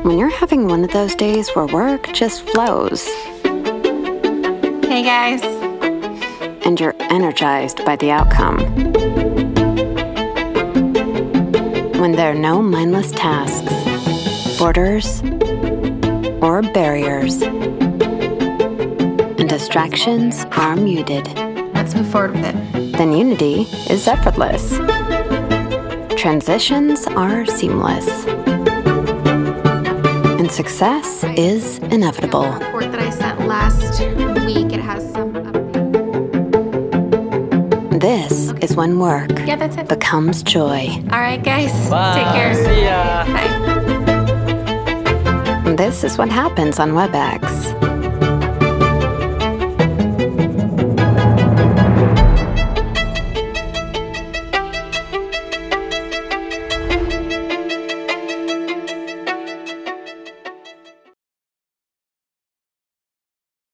When you're having one of those days where work just flows. Hey guys. And you're energized by the outcome. When there are no mindless tasks, borders, or barriers, and distractions are muted. Let's move forward with it. Then unity is effortless. Transitions are seamless. And success is inevitable. The report that I sent last week, it has some updates. This is when work becomes joy. All right, guys. Bye. Take care. See ya. Bye. This is what happens on WebEx.